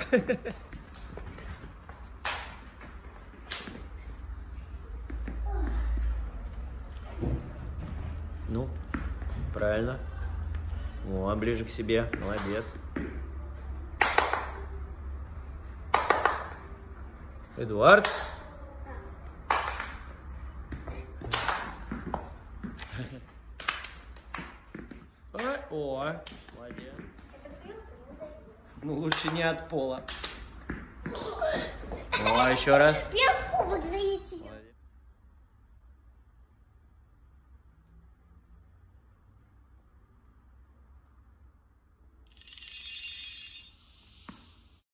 Ну, правильно. О, ближе к себе. Молодец. Эдуард. О, молодец. Ну, лучше не от пола. О, еще раз. Я в кубок залетел.